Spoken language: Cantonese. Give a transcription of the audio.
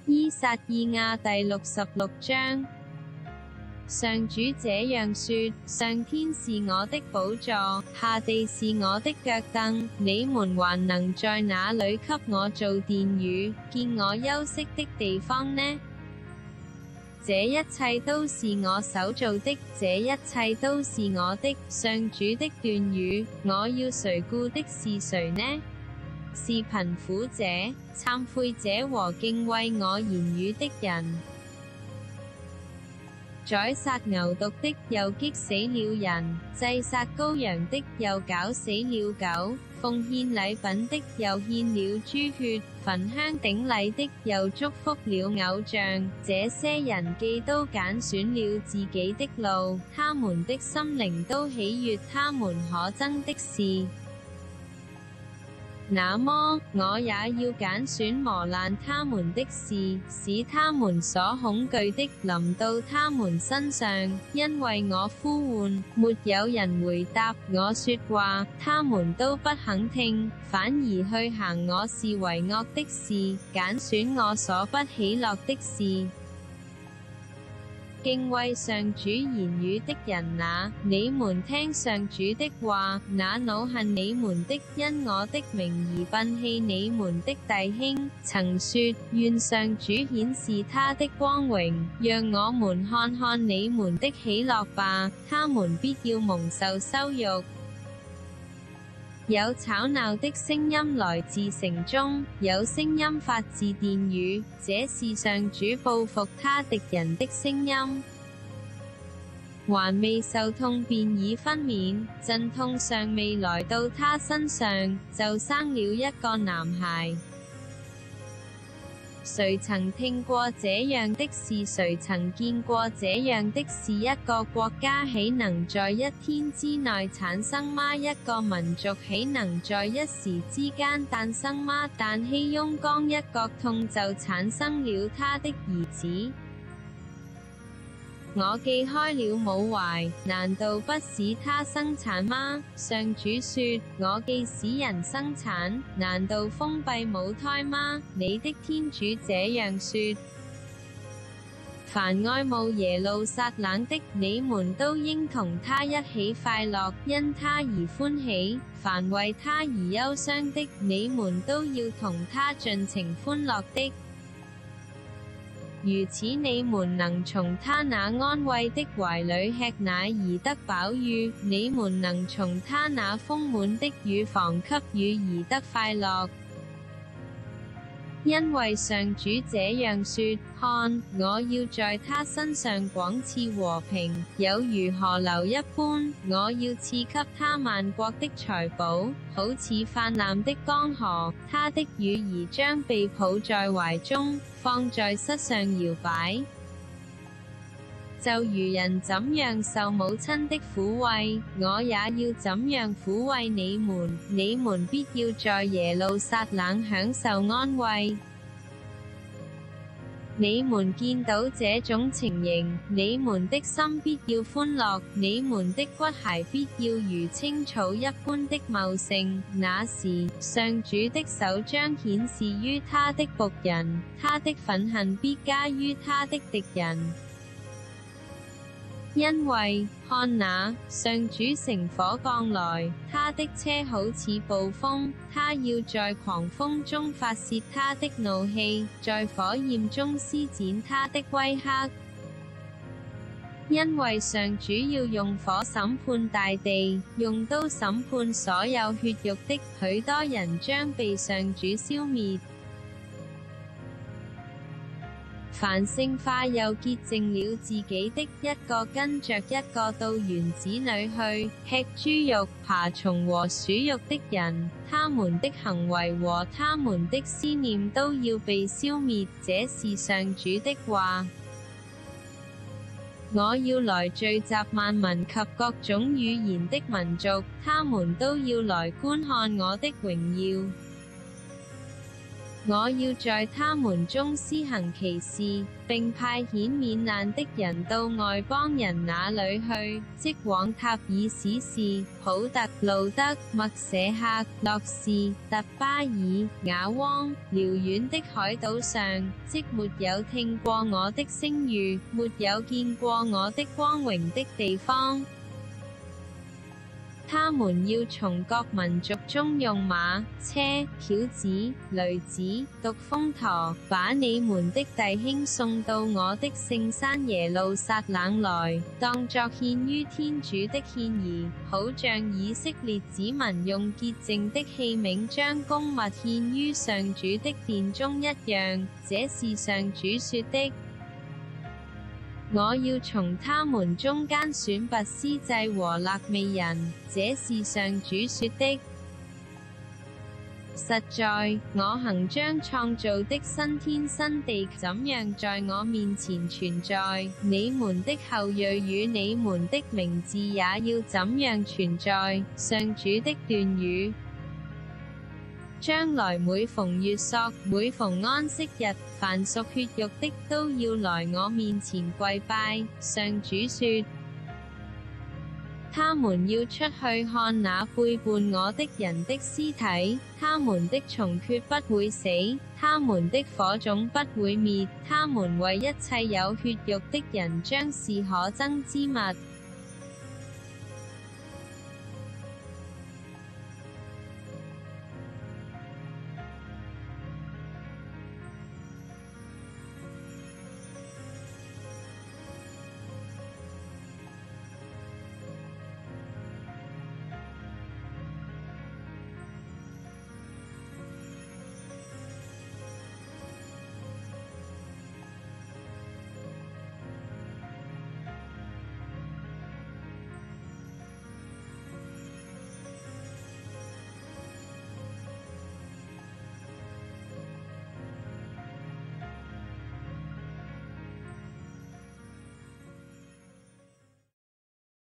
依撒意亞第66章。上主這樣說：上天是我的寶座，下地是我的腳凳，你們還能在哪裏給我造殿宇，建我休息的地方呢？這一切都是我手造的，這一切都是我的。上主的斷語，我要垂顧的是誰呢？是貧苦者、懺悔者和敬畏我言語的人。宰殺牛犢的，又擊死了人；祭殺羔羊的，又絞死了狗；奉獻禮品的，又獻了豬血；焚香頂禮的，又祝福了偶像。這些人既都揀選了自己的路，他們的心靈都喜悅他們可憎的事。那麼，我也要揀選磨難他們的事，使他們所恐懼的臨到他們身上。因為我呼喚，沒有人回答；我說話，他們都不肯聽，反而去行我視為惡的事，揀選我所不喜樂的事。敬畏上主言語的人啊，你們聽上主的話；那惱恨你們的，因我的名而擯棄你們的弟兄，曾說：願上主顯示他的光榮，讓我們看看你們的喜樂吧，他們必要蒙受羞辱。有吵鬧的聲音來自城中，有聲音發自殿宇，這是上主報復他敵人的聲音。還未受痛便已分娩，陣痛尚未來到他身上，就生了一個男孩。誰曾聽過這樣的事？誰曾見過這樣的事？一個國家豈能在一天之內產生嗎？一個民族豈能在一時之間誕生嗎？但熙雍剛一覺痛就產生了他的兒子。我既開了母懷，難道不使他生產嗎？上主說：我既使人生產，難道封閉母胎嗎？你的天主這樣說：凡愛慕耶路撒冷的，你們都應同他一起快樂，因他而歡喜；凡為他而憂傷的，你們都要同他盡情歡樂的。如此，你們能從他那安慰的懷裏吃奶而得飽飫，你們能從他那豐滿的乳房給予而得快樂。因為上主這樣說：看，我要在他身上廣賜和平，有如河流一般；我要賜給他萬國的財寶，好似泛濫的江河。他的乳兒將被抱在懷中，放在膝上搖擺。就如人怎樣受母親的撫慰，我也要怎樣撫慰你們。你們必要在耶路撒冷享受安慰。你們見到這種情形，你們的心必要歡樂，你們的骨骸必要如青草一般的茂盛。那時，上主的手將顯示於他的僕人，他的憤恨必加於他的敵人。因為看哪，上主乘火降來，他的車好似暴風，他要在狂風中發洩他的怒氣，在火焰中施展他的威嚇。因為上主要用火審判大地，用刀審判所有血肉的，許多人將被上主消滅。凡聖化又潔淨了自己的，一個跟着一個到園子裏去，吃豬肉、爬蟲和鼠肉的人，他們的行為和他們的思念都要被消滅。這是上主的話。我要來聚集萬民及各種語言的民族，他們都要來觀看我的榮耀。 我要在他們中施行奇事，並派遣免難的人到外邦人那裏去，即往塔爾史士、普特、路德、麥舍客、諾士、特巴爾、雅汪，遼遠的海島上，即沒有聽過我的聲譽，沒有見過我的光榮的地方。他們要從各民族中用馬、車、轎子、驢子、獨峰駝，把你們的弟兄送到我的聖山耶路撒冷來，當作獻於天主的獻儀，好像以色列子民用潔淨的器皿將供物獻於上主的殿中一樣。這是上主說的。我要從他們中間選拔司祭和肋未人，這是上主說的。實在，我行將創造的新天新地怎樣在我面前存在，你們的後裔與你們的名字也要怎樣存在。上主的斷語。將來每逢月朔，每逢安息日，凡屬血肉的都要來我面前跪拜。上主說，他們要出去看那背叛我的人的屍體，他們的蟲決不會死，他們的火種不會滅，他們為一切有血肉的人將是可憎之物。